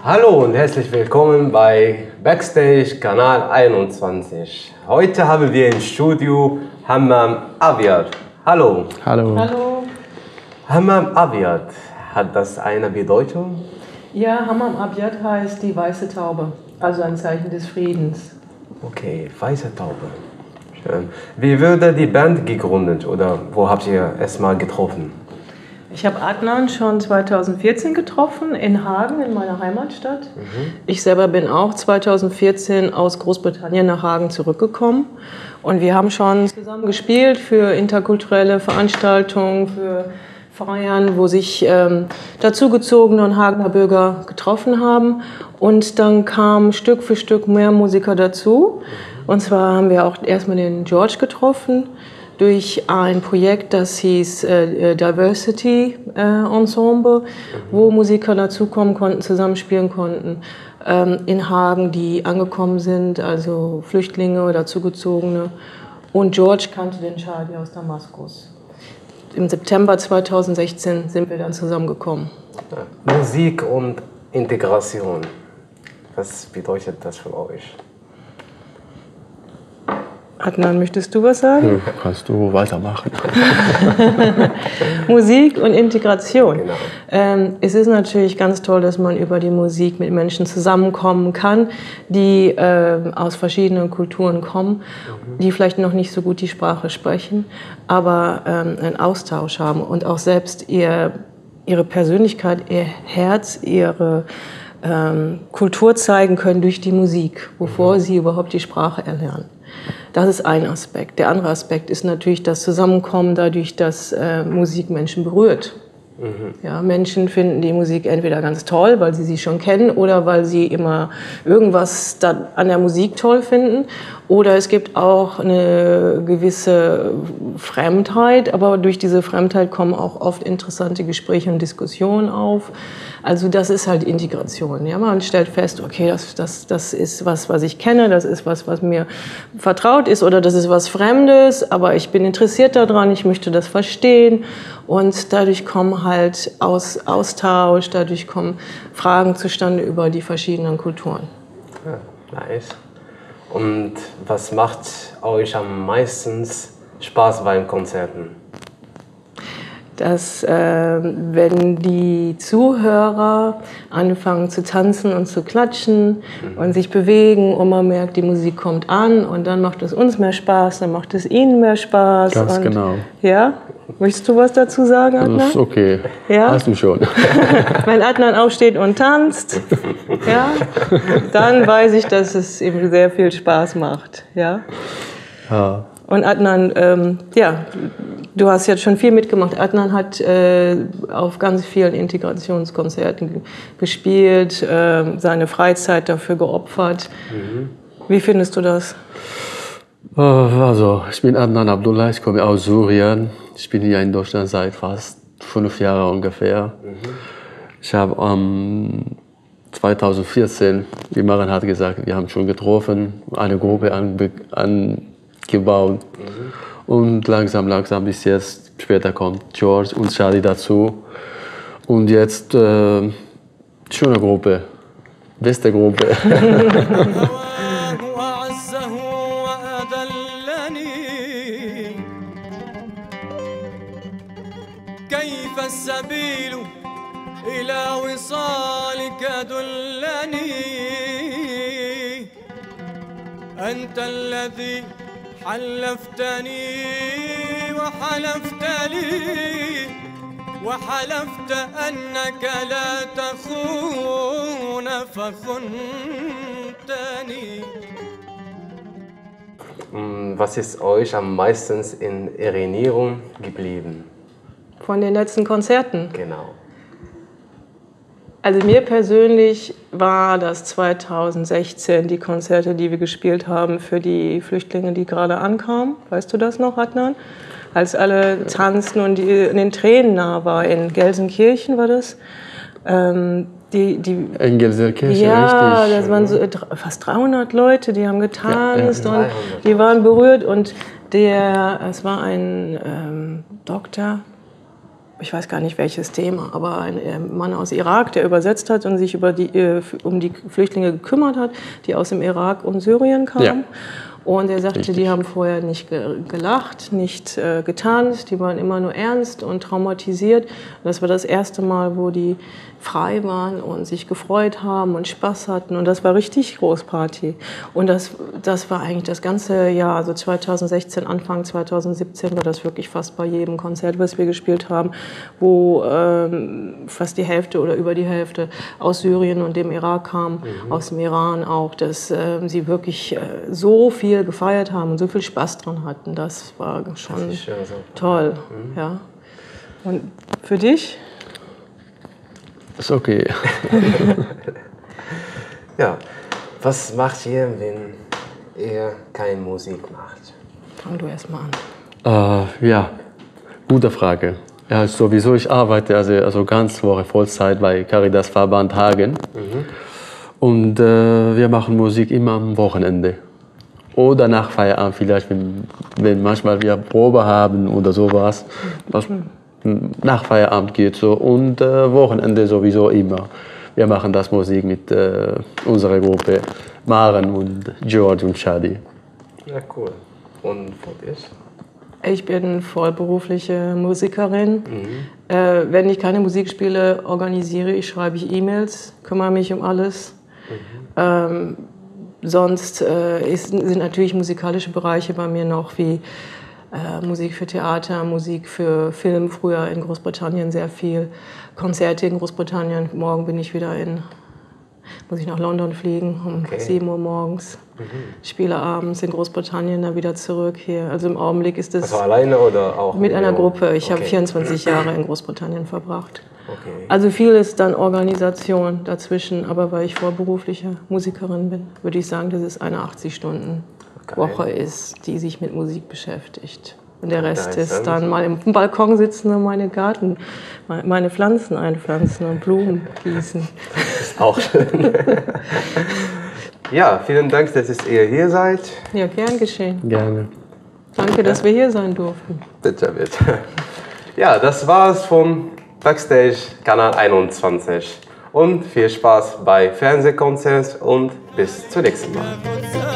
Hallo und herzlich willkommen bei Backstage Kanal 21. Heute haben wir im Studio Hammam Abyad. Hallo. Hallo. Hallo. Hammam Abyad, hat das eine Bedeutung? Ja, Hammam Abyad heißt die weiße Taube, also ein Zeichen des Friedens. Okay, weiße Taube. Schön. Wie wurde die Band gegründet oder wo habt ihr erstmal getroffen? Ich habe Adnan schon 2014 getroffen in Hagen, in meiner Heimatstadt. Ich selber bin auch 2014 aus Großbritannien nach Hagen zurückgekommen. Und wir haben schon zusammen gespielt für interkulturelle Veranstaltungen, für Feiern, wo sich dazugezogene und Hagener Bürger getroffen haben. Und dann kamen Stück für Stück mehr Musiker dazu. Und zwar haben wir auch erstmal den George getroffen, durch ein Projekt, das hieß Diversity Ensemble, wo Musiker dazukommen konnten, zusammenspielen konnten in Hagen, die angekommen sind, also Flüchtlinge oder Zugezogene. Und George kannte den Shadi aus Damaskus. Im September 2016 sind wir dann zusammengekommen. Musik und Integration. Was bedeutet das für euch? Adnan, möchtest du was sagen? Ja, kannst du weitermachen. Musik und Integration. Genau. Es ist natürlich ganz toll, dass man über die Musik mit Menschen zusammenkommen kann, die aus verschiedenen Kulturen kommen, die vielleicht noch nicht so gut die Sprache sprechen, aber einen Austausch haben und auch selbst ihre Persönlichkeit, ihr Herz, ihre Kultur zeigen können durch die Musik, bevor sie überhaupt die Sprache erlernen. Das ist ein Aspekt. Der andere Aspekt ist natürlich das Zusammenkommen dadurch, dass Musik Menschen berührt. Ja, Menschen finden die Musik entweder ganz toll, weil sie schon kennen, oder weil sie immer irgendwas an der Musik toll finden. Oder es gibt auch eine gewisse Fremdheit, aber durch diese Fremdheit kommen auch oft interessante Gespräche und Diskussionen auf. Also das ist halt Integration. Ja, man stellt fest, okay, das ist was ich kenne, das ist was mir vertraut ist, oder das ist was Fremdes, aber ich bin interessiert daran, ich möchte das verstehen. Und dadurch kommen halt Austausch, dadurch kommen Fragen zustande über die verschiedenen Kulturen. Ja, nice. Und was macht euch am meisten Spaß beim Konzerten? Dass wenn die Zuhörer anfangen zu tanzen und zu klatschen und sich bewegen und man merkt, die Musik kommt an, und dann macht es uns mehr Spaß, dann macht es ihnen mehr Spaß. Ganz und, genau. Ja? Möchtest du was dazu sagen, Adnan? Das ist okay. Ja? Hast du schon. Wenn Adnan aufsteht und tanzt, ja, dann weiß ich, dass es ihm sehr viel Spaß macht. Ja? Ja. Und Adnan, ja, du hast jetzt schon viel mitgemacht. Adnan hat auf ganz vielen Integrationskonzerten gespielt, seine Freizeit dafür geopfert. Wie findest du das? Also, ich bin Adnan Abdullah, ich komme aus Syrien. Ich bin hier in Deutschland seit fast 5 Jahren ungefähr. Ich habe 2014, wie Maren hat gesagt, wir haben schon getroffen, eine Gruppe angebaut. Und langsam bis jetzt, später kommt George und Shadi dazu. Und jetzt schöne Gruppe, beste Gruppe. كيف السبيل إلى وصالك دلني أنت الذي حلفتني وحلفت لي وحلفت أنك لا تخون فخنتني. Was ist euch am meisten in Erinnerung geblieben? Von den letzten Konzerten? Genau. Also mir persönlich war das 2016 die Konzerte, die wir gespielt haben für die Flüchtlinge, die gerade ankamen. Weißt du das noch, Adnan? Als alle tanzten und in den Tränen nah war. In Gelsenkirchen war das. In Gelsenkirchen, ja, richtig. Das waren so fast 300 Leute, die haben getanzt, Ja, und die waren berührt. Und es war ein Doktor, ich weiß gar nicht welches Thema, aber ein Mann aus Irak, der übersetzt hat und sich um die Flüchtlinge gekümmert hat, die aus dem Irak und Syrien kamen. Ja. Und er sagte, richtig. Die haben vorher nicht gelacht, nicht getanzt, die waren immer nur ernst und traumatisiert. Und das war das erste Mal, wo die frei waren und sich gefreut haben und Spaß hatten. Und das war richtig Großparty. Und das war eigentlich das ganze Jahr, also 2016, Anfang 2017 war das wirklich fast bei jedem Konzert, was wir gespielt haben, wo fast die Hälfte oder über die Hälfte aus Syrien und dem Irak kam, aus dem Iran auch, dass sie wirklich so viel gefeiert haben und so viel Spaß dran hatten. Das war schon toll. Ja. Und für dich? Ist okay. Ja, was macht ihr, wenn ihr keine Musik macht? Fang du erst mal an. Ja, gute Frage. Ja, sowieso, ich arbeite also ganz Woche Vollzeit bei Caritas Verband Hagen. Und wir machen Musik immer am Wochenende. Oder nach Feierabend vielleicht, wenn manchmal wir Probe haben oder sowas. Was nach Feierabend geht so. Und Wochenende sowieso immer. Wir machen das Musik mit unserer Gruppe Maren und George und Shadi. Ja, cool. Und für dich? Ich bin vollberufliche Musikerin. Wenn ich keine Musik spiele, organisiere ich, schreibe ich E-Mails, kümmere mich um alles. Sonst sind natürlich musikalische Bereiche bei mir noch wie Musik für Theater, Musik für Film, früher in Großbritannien sehr viel, Konzerte in Großbritannien. Morgen bin ich wieder muss ich nach London fliegen um 7 Uhr morgens. Spiele abends in Großbritannien, dann wieder zurück hier. Also im Augenblick ist das... Also alleine oder auch? Mit einer Gruppe. Ich habe 24 Jahre in Großbritannien verbracht. Also viel ist dann Organisation dazwischen, aber weil ich vorberufliche Musikerin bin, würde ich sagen, dass es eine 80-Stunden-Woche ist, die sich mit Musik beschäftigt. Und der Rest ist dann mal im Balkon sitzen und meine Pflanzen einpflanzen und Blumen gießen. Das ist auch schön. Ja, vielen Dank, dass ihr hier seid. Ja, gern geschehen. Gerne. Danke, dass wir hier sein durften. Bitte, bitte. Ja, das war's vom Backstage Kanal 21. Und viel Spaß bei Fernsehkonzerts und bis zum nächsten Mal.